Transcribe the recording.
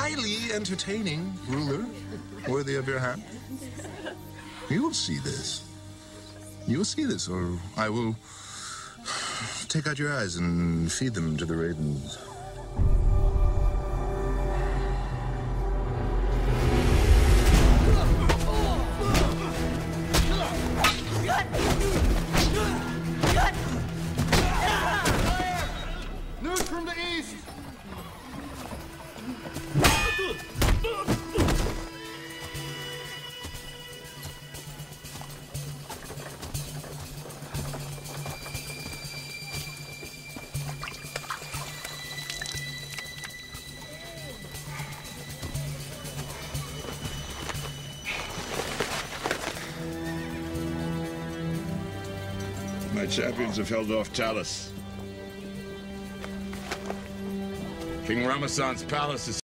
highly entertaining ruler, worthy of your hand. You will see this. You will see this, or I will take out your eyes and feed them to the ravens. News from the east! My champions have held off Talus. King Ramasan's palace is